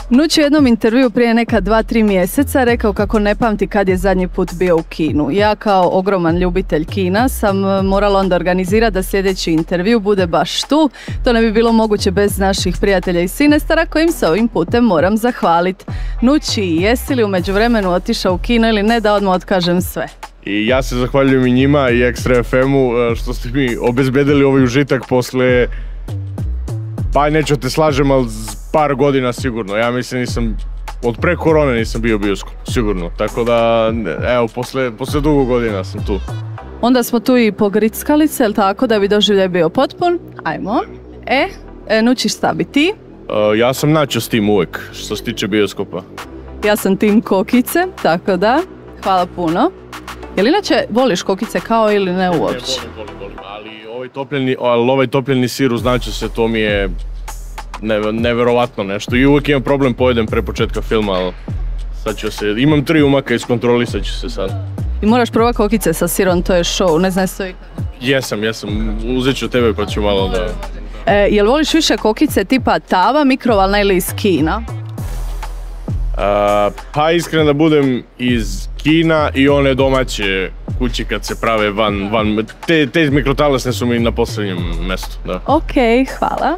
Nuć u jednom intervju prije neka 2-3 mjeseca rekao kako ne pamti kad je zadnji put bio u kinu. Ja kao ogroman ljubitelj kina sam morala onda organizirati da sljedeći intervju bude baš tu. To ne bi bilo moguće bez naših prijatelja iz Cinestara kojim se ovim putem moram zahvaliti. Nući, jesi li u međuvremenu otišao u kino ili ne, da odmah otkažem sve? I ja se zahvaljujem i njima i Extra FM-u što ste mi obezbedili ovaj užitak posle, pa neću te slažem, ali par godina sigurno. Ja mislim od pre korone nisam bio u bioskopu, sigurno. Tako da, evo, posle dugo godina sam tu. Onda smo tu i pogrickali se, jel tako, da bi doživljaj bio potpun? Ajmo. Nući, šta bi ti? Ja sam načeo s tim uvek, što se tiče bioskopa. Ja sam tim kokice, tako da, hvala puno. Jel inače voliš kokice kao ili ne uopće? Volim, ali ovaj topljeni sir uz načose, to mi je neverovatno nešto. I uvijek imam problem, pojedem pre početka filma, ali sad ću se, imam 3 umaka, iskontrolisat ću se sad. I moraš probati kokice sa sirom, to je show, ne znam što. Jesam, uzet ću tebe pa ću malo da... Jel voliš više kokice tipa tava, mikrovalna ili iz kina? Pa iskreno da budem, iz kina i one domaće kući kad se prave van. Te mikrotalasne su mi na posljednjem mjestu, da. Ok, hvala.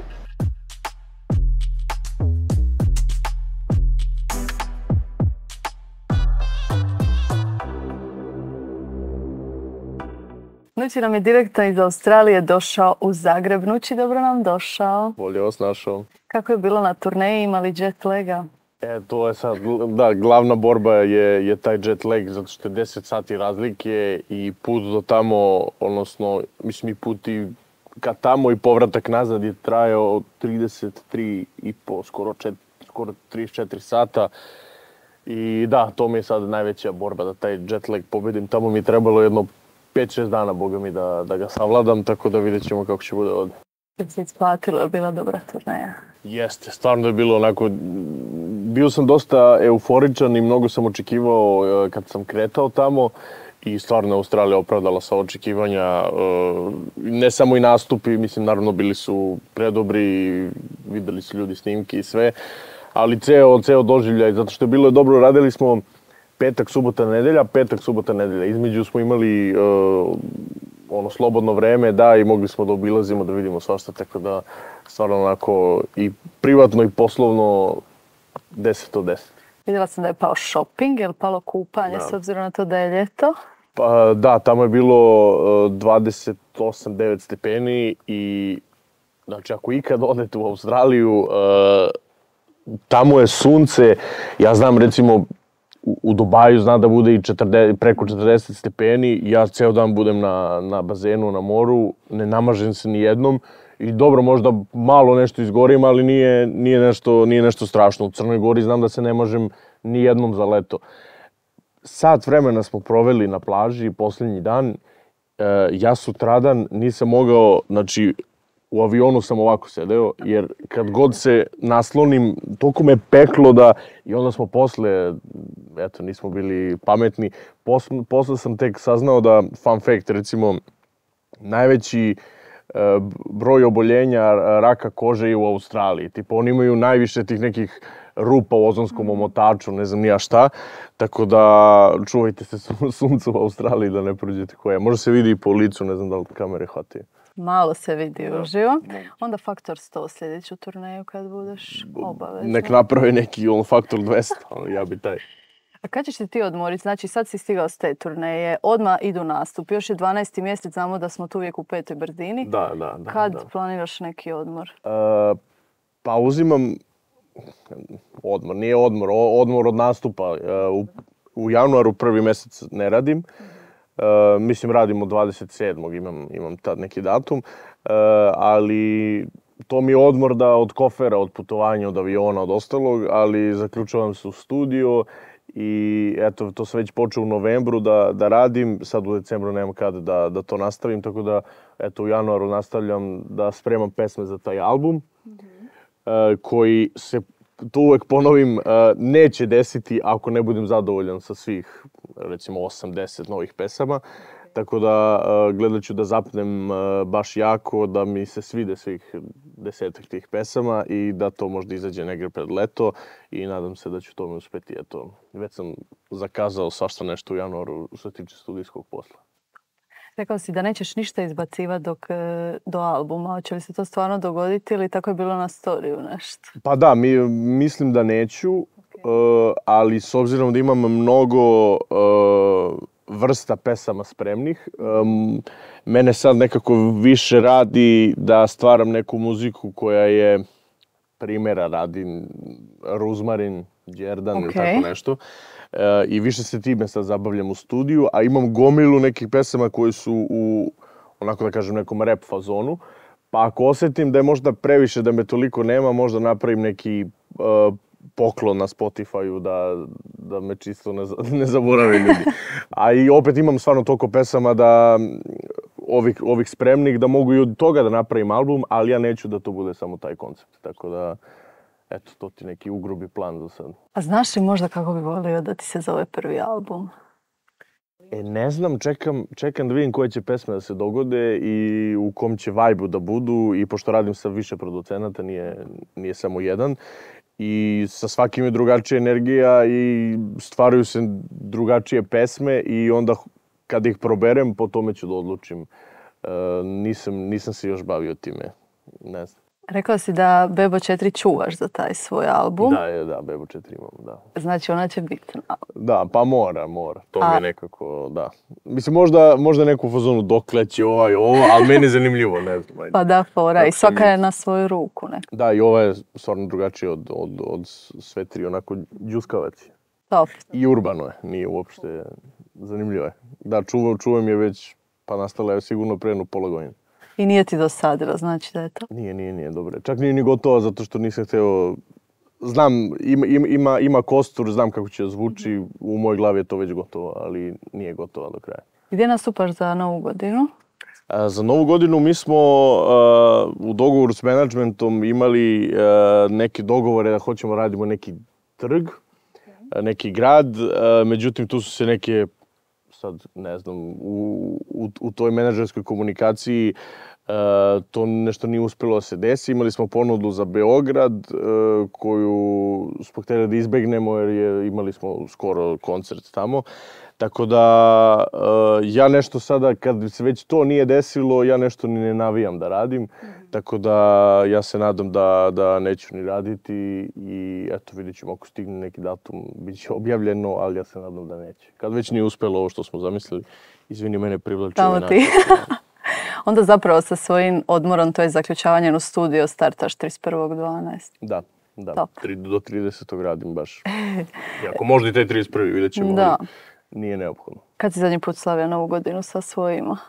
Nući nam je direktno iz Australije došao u Zagreb. Nući, dobro nam došao. Bolje vas našao. Kako je bilo na turneji, imali jet laga? To je sad, da, glavna borba je taj jet lag, zato što je 10 sati razlike i put do tamo, odnosno, mislim i put i ka tamo i povratak nazad je trajao 33,5, skoro 34 sata. I da, to mi je sad najveća borba, da taj jet lag pobedim. Tamo mi je trebalo jedno 5-6 dana, boga mi, da ga savladam, tako da vidjet ćemo kako će bude ovdje. Kad se isplatilo, je bila dobra turneja? Jeste, stvarno je bilo onako, bio sam dosta euforičan i mnogo sam očekivao kad sam kretao tamo i stvarno Australija opravdala sva očekivanja, ne samo i nastupi, mislim naravno bili su predobri, videli su ljudi snimke i sve, ali ceo doživljaj, zato što je bilo dobro, radili smo petak, subota, nedelja, između smo imali slobodno vreme, da, i mogli smo da obilazimo, da vidimo svašta, tako da stvarno onako i privatno i poslovno 10 od 10. Vidjela sam da je pao shopping, je li palo kupanje, s obzirom na to da je ljeto? Pa da, tamo je bilo 28-9 stepeni i znači ako ikad odete u Australiju, tamo je sunce, ja znam recimo u Dubaju zna da bude i preko 40 stepeni, ja ceo dan budem na bazenu, na moru, ne namažem se ni jednom i dobro, možda malo nešto izgorim, ali nije nešto strašno. U Crnoj Gori znam da se ne mažem ni jednom za leto. Sat vremena smo proveli na plaži, posljednji dan, ja sutradan nisam mogao, znači u avionu sam ovako sedeo, jer kad god se naslonim, toliko me peklo da... I onda smo posle, eto, nismo bili pametni, posle sam tek saznao da, fun fact, recimo, najveći broj oboljenja raka kože je u Australiji. Tipo, oni imaju najviše tih nekih rupa u ozonskom omotaču, ne znam nija šta. Tako da čuvajte se sunca u Australiji da ne prođete koja. Može se vidi i po licu, ne znam da li kamere hvataju. Malo se vidi uživo. Onda faktor 100 sljedeću turneju kad budeš obavezno. Nek napravi neki faktor 200, ali ja bi taj. A kad ćeš se ti odmoriti? Znači sad si stigao s te turneje, odmah idu nastup. Još je 12. mjesec, znamo da smo tu uvijek u 5. brzini. Da. Kad planiraš neki odmor? Pa uzimam odmor, nije odmor, odmor od nastupa. U januaru prvi mjesec ne radim. Mislim, radim od 27. imam tad neki datum, ali to mi je odmor od kofera, od putovanja, od aviona, od ostalog, ali zaključavam se u studio i eto, to sam već počeo u novembru da radim, sad u decembru nemam kada da to nastavim, tako da eto, u januaru nastavljam da spremam pesme za taj album, koji se, to uvek ponovim, neće desiti ako ne budem zadovoljan sa svih, recimo 8-10 novih pesama. tako da gledat ću da zapnem baš jako, da mi se svide svih 10 tih pesama i da to možda izađe negdje pred leto i nadam se da ću tome uspjeti. Eto, već sam zakazao svašta nešto u januaru što se tiče studijskog posla. Rekao si da nećeš ništa izbacivati do albuma. Hoće li se to stvarno dogoditi ili tako je bilo na storiju nešto? Pa da, mislim da neću, ali s obzirom da imam mnogo vrsta pesama spremnih, mene sad nekako više radi da stvaram neku muziku koja je, primjera radi, Ruzmarin, Đerdan ili tako nešto. I više se time sad zabavljam u studiju, a imam gomilu nekih pesama koje su u, onako da kažem, nekom rap fazonu. Pa ako osjetim da je možda previše, da me toliko nema, možda napravim neki poklon na Spotify-u da me čisto ne zaborave ljudi. A i opet imam stvarno toliko pesama da ovih spremnih da mogu i od toga da napravim album, ali ja neću da to bude samo taj koncept. Tako da, eto, to ti neki ugrubi plan za sad. A znaš li možda kako bi volio da ti se zove prvi album? Ne znam, čekam da vidim koje će pesme da se dogode i u kom će vibe-u da budu i pošto radim sa više producenata, nije samo jedan. I sa svakim je drugačija energija i stvaraju se drugačije pesme i onda kad ih proberem, po tome ću da odlučim. Nisam se još bavio time, ne znam. Rekao si da Bebo 4 čuvaš za taj svoj album. Da, Bebo 4 imam, da. Znači ona će biti. Da, pa mora. To mi je nekako, da. Mislim, možda neku fazonu dokle će ovo, ali meni je zanimljivo, ne znam. Pa da, fora. I svaka je na svoju ruku, ne? Da, i ova je stvarno drugačija od sve tri, onako džuskavac je. Top. I urbano je, nije uopšte, zanimljivo je. Da, čuvam je već, pa nastala je sigurno pre jedno pola godine. I nije ti dosadilo, znači da je to? Nije, dobro. Čak nije ni gotova zato što nisam hteo... Znam, ima kostur, znam kako će zvuči, u mojoj glavi je to već gotovo, ali nije gotova do kraja. Gdje nastupaš za Novu godinu? Za Novu godinu mi smo u dogovoru s menadžmentom imali neke dogovore da hoćemo radimo neki trg, neki grad, međutim tu su se neke, sad ne znam, u toj menadžerskoj komunikaciji to nešto nije uspjelo da se desi. Imali smo ponudu za Beograd koju smo htjeli da izbegnemo jer imali smo skoro koncert tamo. Tako da ja nešto sada, kad se već to nije desilo, ja nešto ni ne navijam da radim. Tako da ja se nadam da neću ni raditi i eto vidjet ćemo ako stigne neki datum, bit će objavljeno, ali ja se nadam da neće. Kad već nije uspjelo ovo što smo zamislili, izvini, mene privlači ovaj način. Onda zapravo sa svojim odmorom, to je zaključavanjem u studio, startaš 31.12. Da. Do 30. radim baš. Ako možda i taj 31. vidjet ćemo, ali nije neophodno. Kad si zadnji put slavio Novu godinu sa svojima?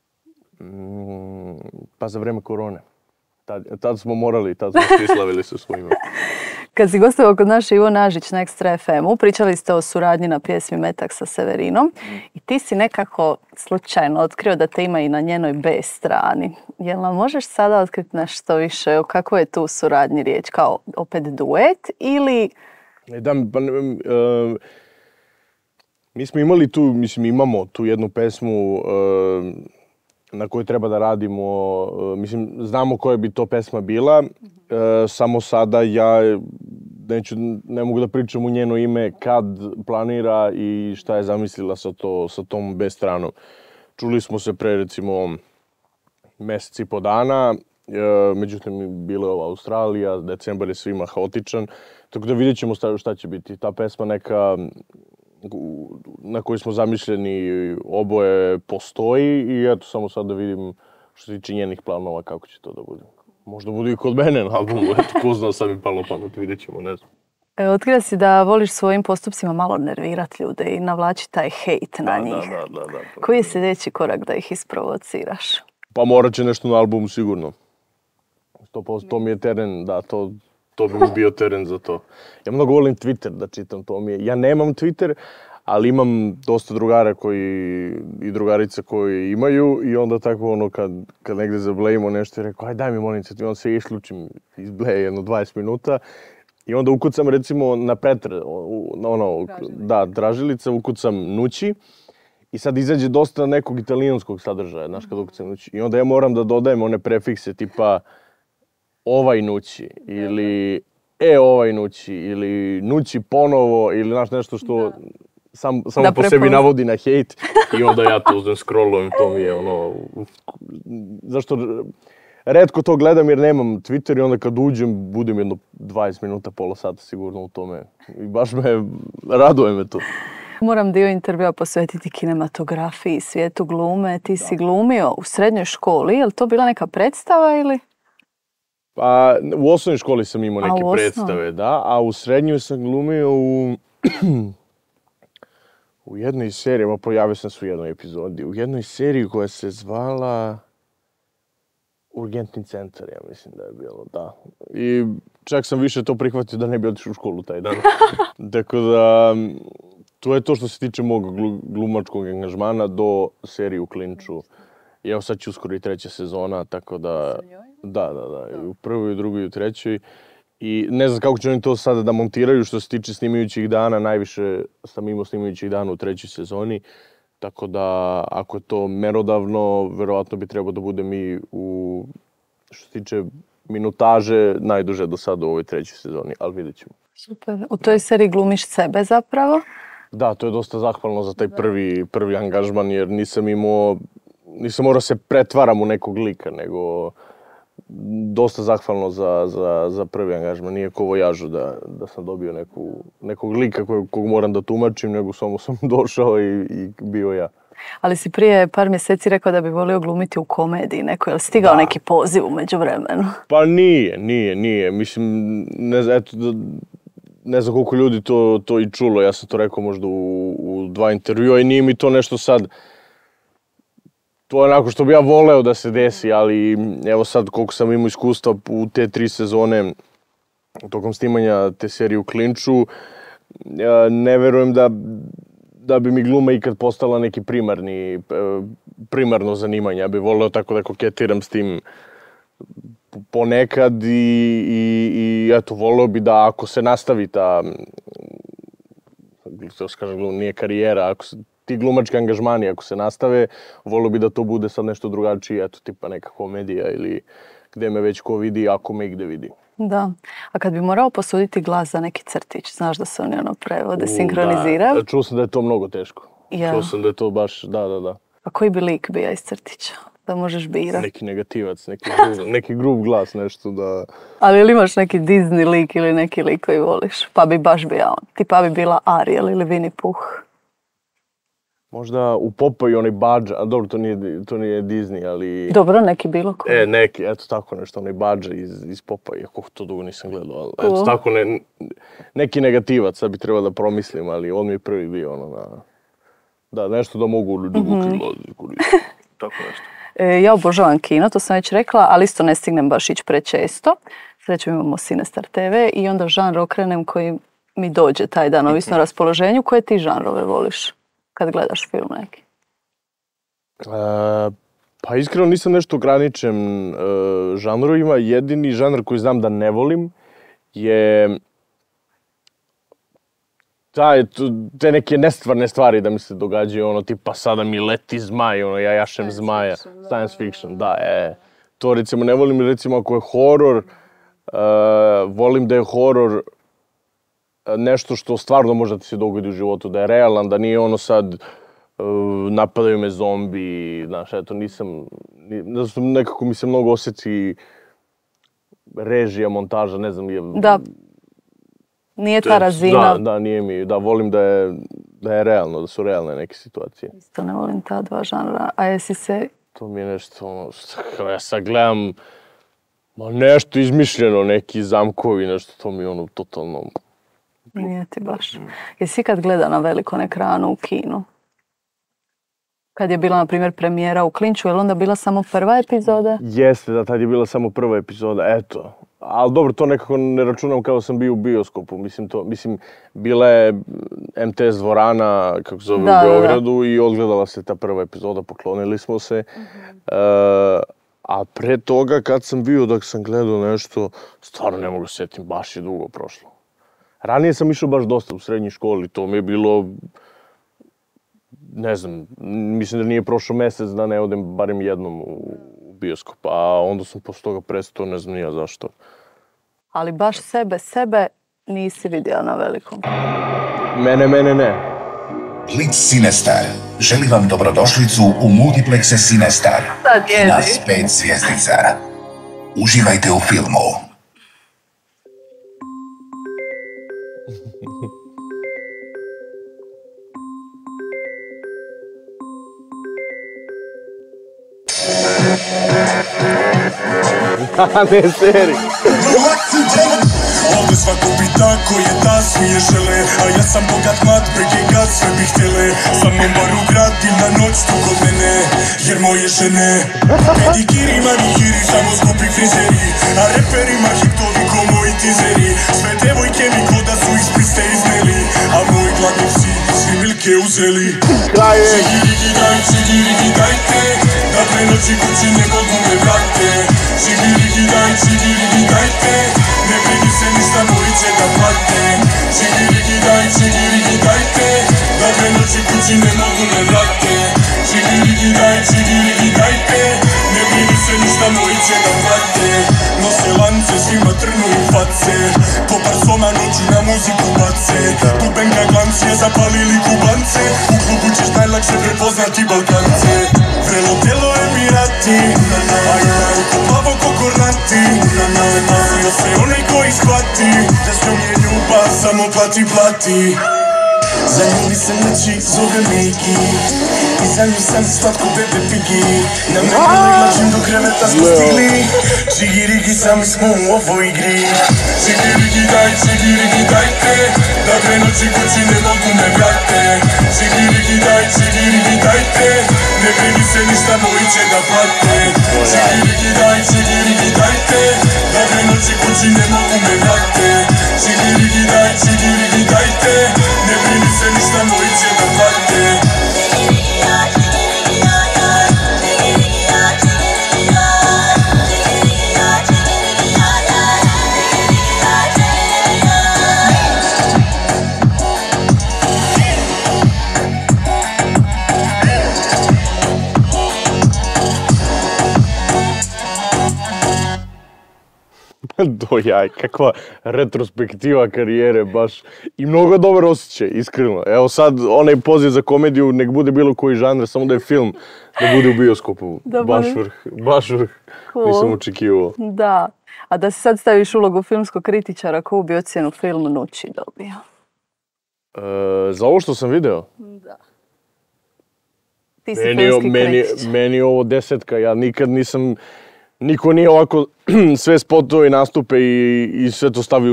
Pa za vreme korone. Tad smo morali, tad smo svi slavili sa svojima. Kad si gostovao kod naše Ivo Nažić na Extra FM-u, pričali ste o suradnji na pjesmi Metak sa Severinom i ti si nekako slučajno otkrio da te ima i na njenoj B strani. Jel nam možeš sada otkriti nešto više o kakvoj je tu suradnji riječ? Kao opet duet ili... Mi smo imali tu, imamo tu jednu pesmu na kojoj treba da radimo, znamo koja bi to pesma bila, samo sada ja ne mogu da pričam u njeno ime kad planira i šta je zamislila sa tom B stranom. Čuli smo se pre recimo mjesec i po dana, međutim bila je ova Australija, decembar je svima haotičan, tako da vidjet ćemo šta će biti. Ta pesma neka na kojoj smo zamišljeni oboje postoji i eto samo sad da vidim što se tiče njenih planova kako će to da bude. Možda budu i kod mene na albumu, eto ko zna, sad mi palo pamet, vidjet ćemo, ne znam. Otkrio si da voliš svojim postupcima malo nervirati ljude i navlači taj hejt na njih. Da. Koji je sljedeći korak da ih isprovociraš? Pa morat će nešto na albumu sigurno. To mi je teren, da, to bi mi bio teren za to. Ja mnogo volim Twitter da čitam, ja nemam Twitter, ali imam dosta drugara i drugarica koji imaju i onda tako ono kad negdje zablejimo nešto i rekao, aj daj mi molim se, onda se isključim iz bleje jedno 20 minuta i onda ukucam recimo na pretre, tražilica, ukucam Nući I sad izađe dosta nekog italijanskog sadržaja, znaš, kad ukucam Nući. I onda ja moram da dodajem one prefikse tipa ovaj Nući ili ovaj Nući ili Nući ponovo ili znaš, nešto što samo po sebi navodi na hejt. I onda ja to uzem, scrollujem, to mi je ono... Zašto retko to gledam jer nemam Twitter i onda kad uđem budem jedno 20 minuta, pola sata sigurno u tome. I baš raduje me to. Moram dio intervjua posvetiti kinematografiji, svijetu glume. Ti si glumio u srednjoj školi, je li to bila neka predstava ili? Pa, u osnovnoj školi sam imao neke predstave, da, a u srednjoj sam glumio u jednoj seriji, pojavio sam se u jednoj epizodi, u jednoj seriji koja se zvala Urgentni centar, ja mislim da je bilo, da. I čak sam više to prihvatio da ne bi otišao u školu taj dan. Tako da, to je to što se tiče mog glumačkog angažmana do serije u Klinču. I evo sad će uskoro i 3. sezona, tako da... Da, i u prvoj, u drugoj i u trećoj. I ne znam kako će oni to sada da montiraju što se tiče snimajućih dana. Najviše sam imao snimajućih dana u 3. sezoni. Tako da, ako je to merodavno, verovatno bi trebao da budem i u, što se tiče minutaže, najduže do sada u ovoj 3. sezoni, ali vidjet ćemo. Super. U toj seriji glumiš sebe zapravo? Da, to je dosta zahvalno za taj prvi angažman, jer nisam morao se pretvaram u nekog lika, nego dosta zahvalno za prvi angažman. Nije ko Vojažu da sam dobio nekog lika kog moram da tumačim, nego samo sam došao i bio ja. Ali si prije par mjeseci rekao da bi volio glumiti u komediji nekoj. Je li stigao neki poziv u međuvremenu? Pa nije. Mislim, ne znam koliko ljudi to i čulo. Ja sam to rekao možda u 2 intervjua i nije mi to nešto sad... To je onako što bi ja voleo da se desi, ali evo sad koliko sam imao iskustva u te 3 sezone tokom snimanja te serije u Klinču, ne verujem da bi mi gluma ikad postala neki primarno zanimanje. Ja bih voleo tako da koketiram s tim ponekad i eto, voleo bi da ako se nastavi ta, nije karijera, ako se ti glumački angažmani, ako se nastave, volio bi da to bude sad nešto drugačije, eto, tipa neka komedija ili gde me već ko vidi, ako me igde vidi. Da. A kad bi morao posuditi glas za neki crtić, znaš da se oni prevode, sinkroniziraju? Da, čuo sam da je to mnogo teško. Ja. Čuo sam da je to baš, da. A koji bi lik bio iz crtića? Da možeš birati? Neki negativac, neki grub glas, nešto da... Ali ili imaš neki Disney lik ili neki lik koji voliš? Pa bi baš bio on. Tipa bi bila Ariel ili Winnie Pooh. Možda u Popeye onaj Badger, a dobro, to nije Disney, ali... Dobro, neki bilo koji. Neki, eto tako nešto, onaj Badger iz Popeye, iako to dugo nisam gledao, ali eto tako neki negativac, sad bi trebao da promislim, ali on mi je prvi bio ono da, nešto da mogu ljudi koristiti, tako nešto. Ja obožavam kino, to sam već rekla, ali isto ne stignem baš ići prečesto. Srećom imamo Cinestar TV i onda žanr okrenem koji mi dođe taj dan, ovisno o raspoloženju. Koje ti žanrove voliš kad gledaš film neki? Pa iskreno nisam nešto ograničen žanrovima. Jedini žanr koji znam da ne volim je te neke nestvarne stvari da mi se događaju, ono tipa sada mi leti zmaj, ono ja jašem zmaja, science fiction, da, to recimo ne volim, recimo ako je horor, volim da je horor nešto što stvarno može da ti se dogodi u životu, da je realan, da nije ono sad napadaju me zombi, znaš, eto nisam, nekako mi se mnogo osjeti režija, montaža, ne znam, da. Nije ta razina. Da, nije mi. Da, volim da je realno, da su realne neke situacije. Isto ne volim ta dva žanra. A jesi se... To mi je nešto, ja sad gledam, nešto izmišljeno, neki zamkovi, nešto, to mi je ono totalno... Nije ti baš. Jesi kad gleda na velikom ekranu u kinu? Kad je bila, na primjer, premijera u Klinču, je li onda bila samo prva epizoda? Jeste, da, tad je bila samo prva epizoda, eto. Ali dobro, to nekako ne računam kao sam bio u bioskopu. Mislim, bila je MTS dvorana, kako se zove, u Beogradu i odgledala se ta prva epizoda, poklonili smo se. A pre toga, kad sam bio, dok sam gledao nešto, stvarno ne mogu sjetim, baš je dugo prošlo. Ranije sam išao baš dosta u srednjoj školi, to mi je bilo ne znam, mislim da nije prošao mesec da ne odem barem jednom u bioskop, a onda sam posle toga prestao, ne znam ni ja zašto. Ali baš sebe nisi vidio na velikom. Mene ne. Blitz Cinestar želi vam dobrodošlicu u Multiplexe Cinestar. Nas 5 zvjezdica. Uživajte u filmu. Ne, seri. Ovdje svako pita ko je ta, svi je žele. A ja sam bogat mat, brige gad, sve bi htjele. Sa mnom bar u grad, divna noć tu kod mene. Jer moje žene pedikiri, manikiri, samo skupi frizeri. A reperima hitovi ko moji tizeri. Sve devojke mi ko da su iz piste izneli. A moji gladni psi svi milke uzeli. Čigirigi daj, čigirigi dajte. Da prenoći kući ne mogu me vrate. Čigirigi dajte. Ne brigi se ništa, moji će da plate. Čigirigi dajte. Da prenoći kući ne mogu me vrate. Čigirigi dajte. Ne brigi se ništa, moji će da plate. Nose lance, svima trnuju face. Po par soma noću na muziku bace. Tu benga glancije, zapalili kubance. U klubu ćeš najlakše prepoznati Balkance. Vrelo telo Emirati, a imaju ko plavo ko kornati. Zapasio se onaj koji shvati da s njom je ljubav, samo plati. Za nju nisam noći, zove Miki. I za nju sam slatko bebe pigi. Na mene leglačim do kreveta smo stigli. Čigirigi, sami smo u ovoj igri. Čigirigi dajte. Da dve noći kući ne mogu me vrate. Čigirigi dajte. Ne brini se ništa, moji će da plate. Čigirigi dajte. Da dve noći kući ne mogu me vrate. Čigirigi dajte. Ne brini se ništa, moji će da plate. Dojaj, kakva retrospektiva karijere, baš. I mnogo dobar osjećaj, iskreno. Evo sad, onaj poziv za komediju, nek bude bilo koji žanr, samo da je film, da bude u bioskopu. Baš vrh. Cool. Nisam očekivao. Da. A da se sad staviš ulogu filmskog kritičara, koju bi ocjenu film Nući dobio? Za ovo što sam video? Da. Ti si filmski kritičar. Meni je ovo 10, ja nikad nisam... Niko nije ovako sve spotove i nastupe i sve to stavi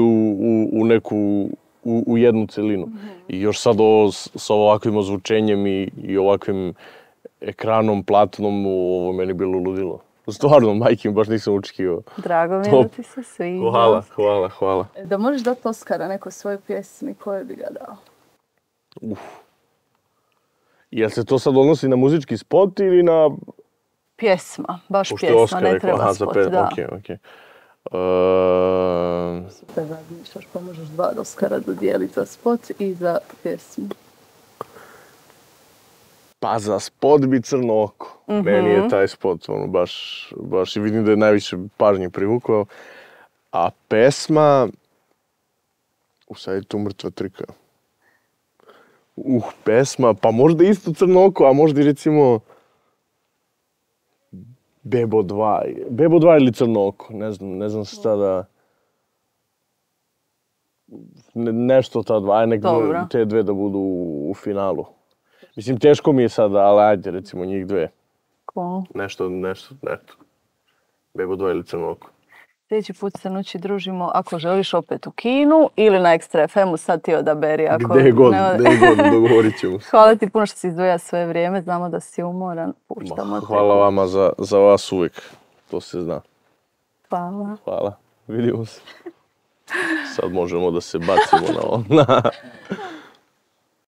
u jednu celinu. I još sad ovo sa ovakvim ozvučenjem i ovakvim ekranom, platnom, ovo meni bilo ludilo. Stvarno, majke mi, baš nisam očekivao. Drago mi je da ti se sviđa. Hvala. Da možeš dati Oskara nekoj svojoj pjesmi, koje bi ga dao? Jel se to sad odnosi na muzički spot ili na... Pjesma, baš pjesma, ne treba spot, da. Okej. Super razmišljaš, pa možeš 2 Oskara dodijeliti za spot i za pjesmu. Pa za spot bi Crno oko. Meni je taj spot, baš i vidim da je najviše pažnje privukao. A pesma... Sad je tu mrtva trika. Pesma, pa možda isto Crno oko, a možda i recimo... Bebo 2 ili Crno oko, ne znam šta da... Nešto ta dva, nek te dve da budu u finalu. Mislim, teško mi je sada, ali ajde, recimo njih dve. Cool. Nešto, Bebo 2 ili Crno oko. Sljedeći put se Nući družimo, ako želiš, opet u kinu ili na Extra FM-u, sad ti odaberi. Gde je god, dogovorit ćemo se. Hvala ti puno što si izdvojio svoje vrijeme, znamo da si umoran. Hvala vama za vas uvijek, to se zna. Hvala. Vidimo se. Sad možemo da se bacimo na